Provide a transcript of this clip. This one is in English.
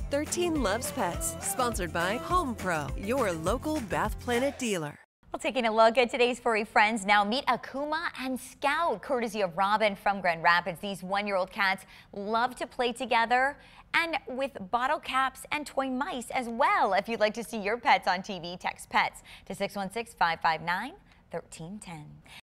13 Loves Pets, sponsored by Home Pro, your local Bath Planet dealer. Well, taking a look at today's furry friends, now meet Akuma and Scout, courtesy of Robin from Grand Rapids. These one-year-old cats love to play together and with bottle caps and toy mice as well. If you'd like to see your pets on TV, text PETS to 616-559-1310.